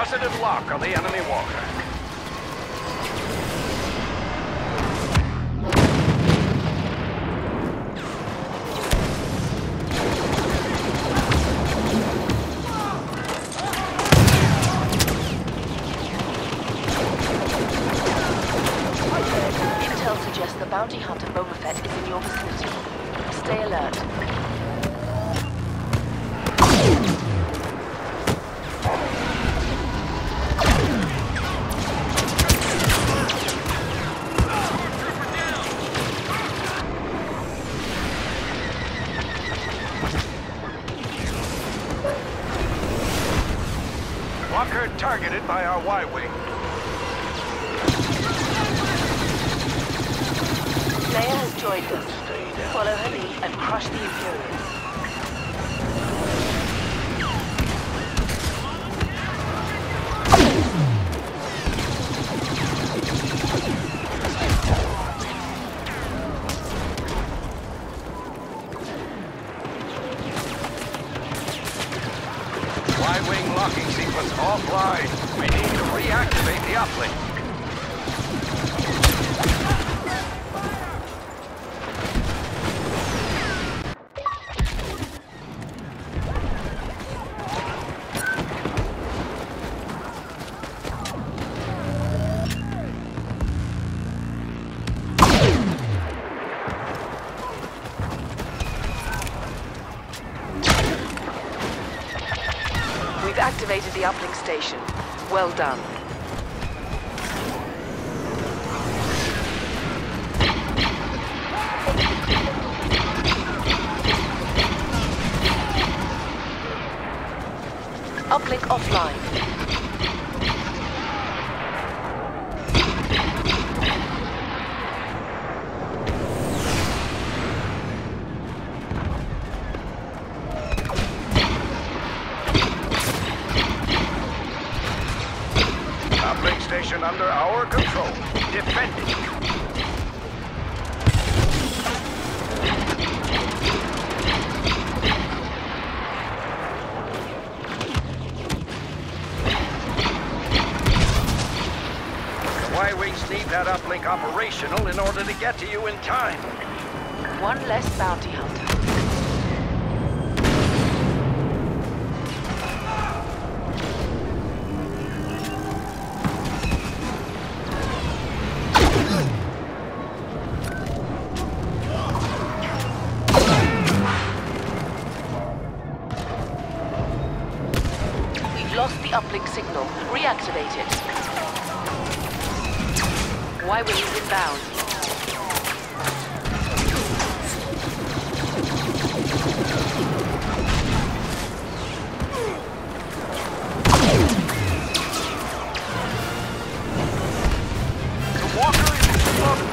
positive lock on the enemy walker. Intel suggests the bounty hunter Boba Fett is in your vicinity. Stay alert. Walker targeted by our Y-Wing. Leia has joined us. Follow her lead and crush the Imperials. Y-Wing locking sequence offline. We need to reactivate the uplink. We've activated the uplink station. Well done. Uplink offline. Uplink station under our control. Defending. The Y-Wings need that uplink operational in order to get to you in time. One less bounty hunter. Lost the uplink signal. Reactivate it. Y-Wing is inbound. The walker is exploded.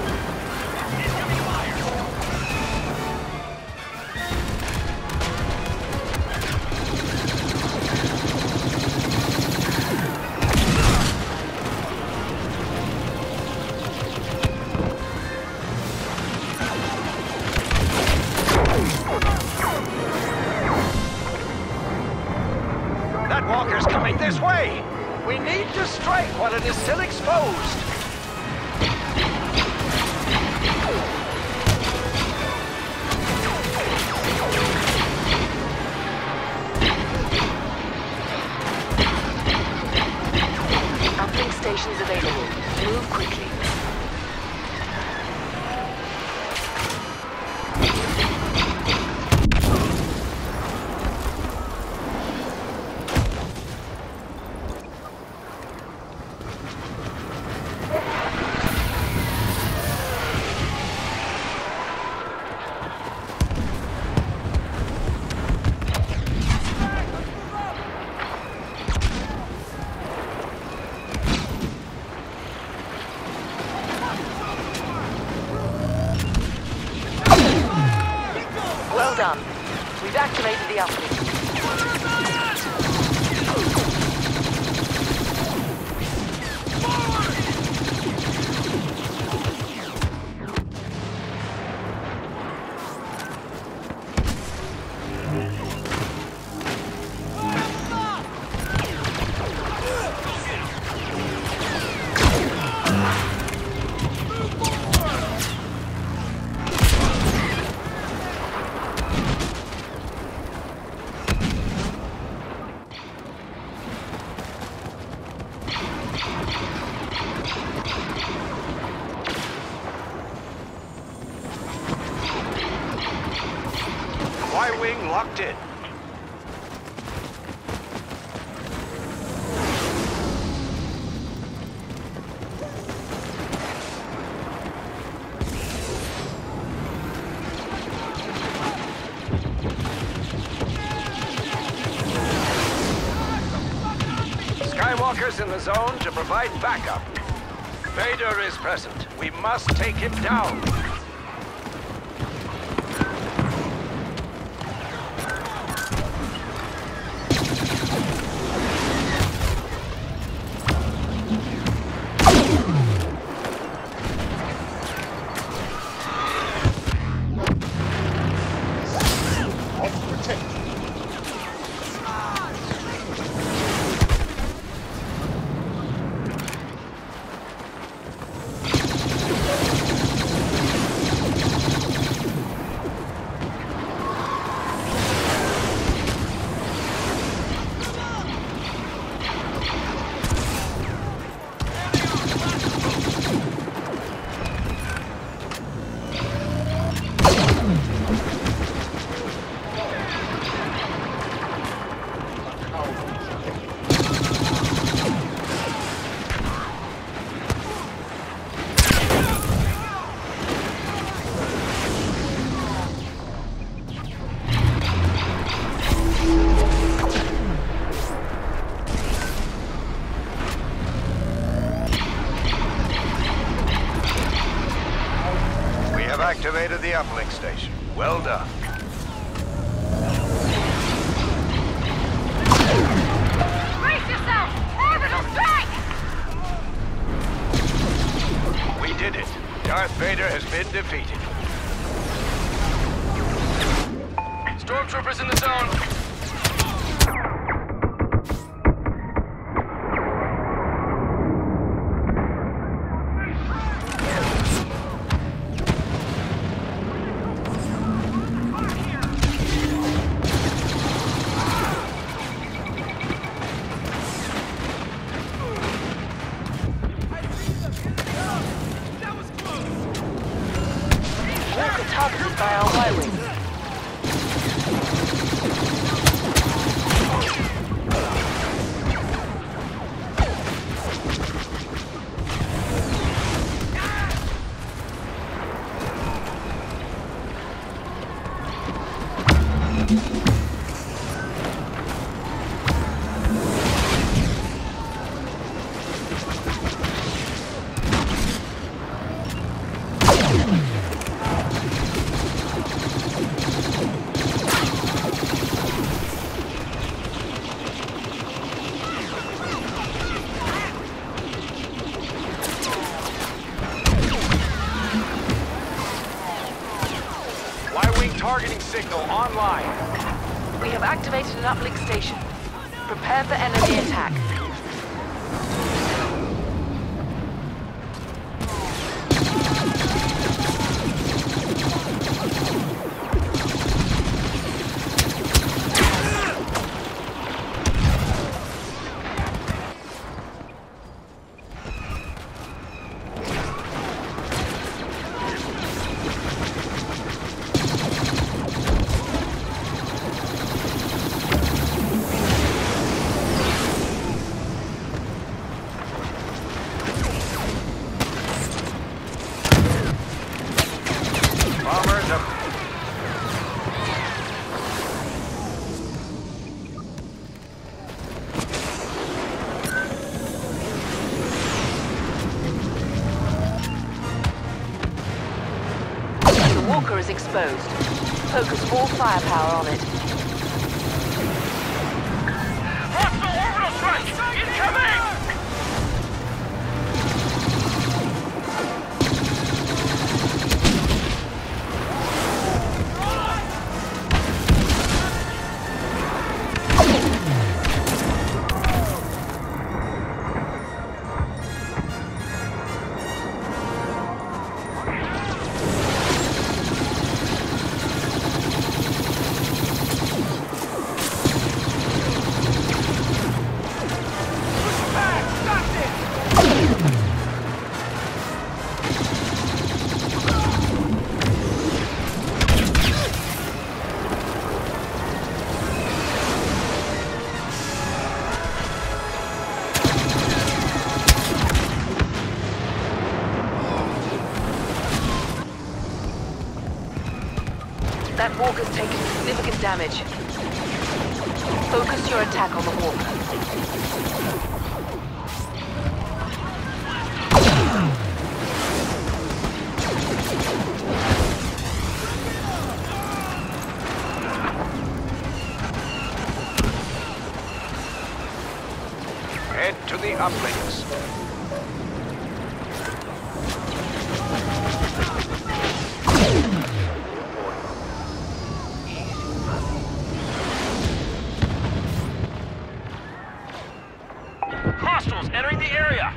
That walker's coming this way! We need to strike while it is still exposed! Uplink stations available. Move quickly. Well done. We've activated the uplink. Y-wing locked in. Skywalker's in the zone to provide backup. Vader is present. We must take him down. Activated the uplink station. Well done. Brace yourself! Orbital strike! We did it. Darth Vader has been defeated. Stormtroopers in the zone. Targeted by our Y-wing. Targeting signal online. We have activated an uplink station. Prepare for enemy attack. Bombers up. The walker is exposed. Focus all firepower on it. Hostile orbital strike! Incoming! That walker's taken significant damage. Focus your attack on the walker. Head to the uplinks. Hostiles entering the area!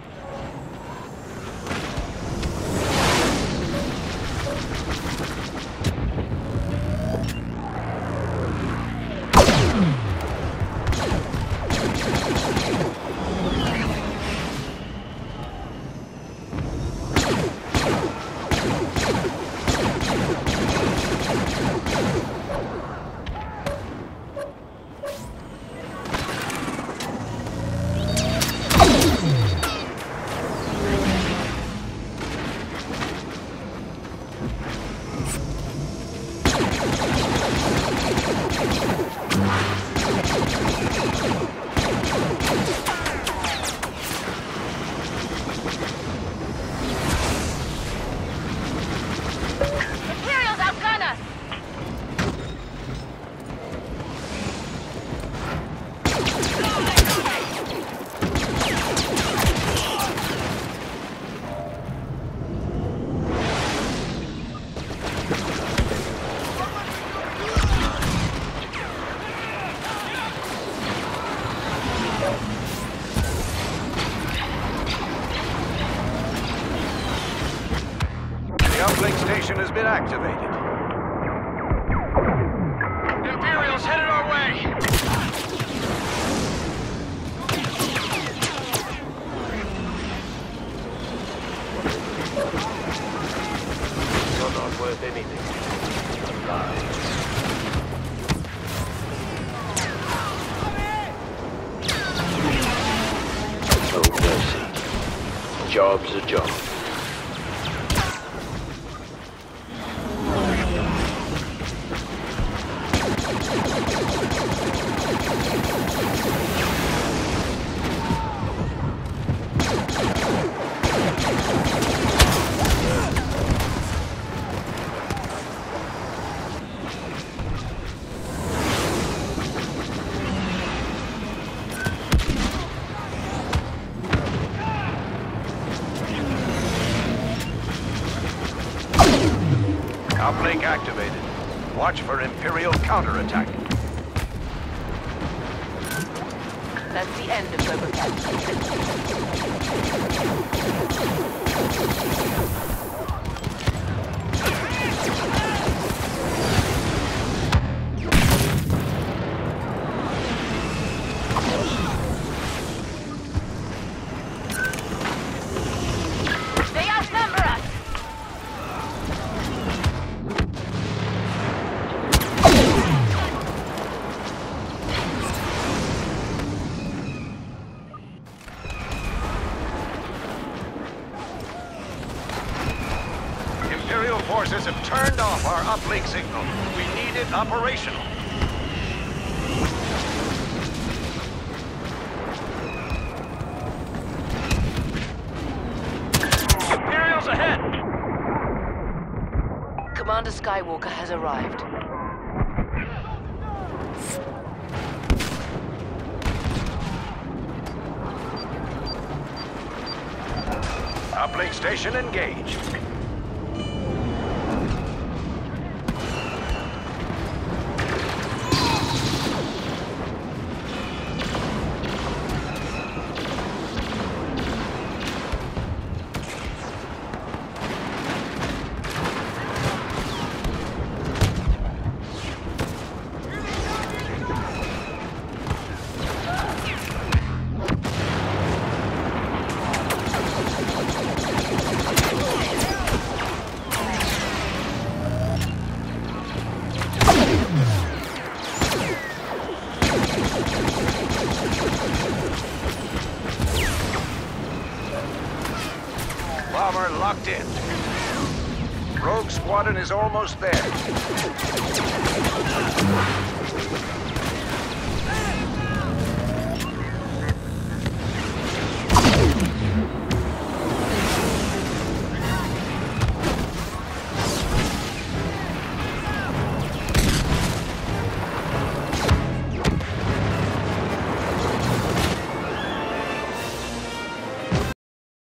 Imperials outgun us! The uplink station has been activated. Imperials headed our way! You're not worth anything. No mercy. Job's a job. Uplink activated. Watch for Imperial counterattack. That's the end of Boba Fett. They outnumber us! Imperial forces have turned off our uplink signal. We need it operational. Imperials ahead! Commander Skywalker has arrived. Uplink station engaged. Bomber locked in. Rogue Squadron is almost there.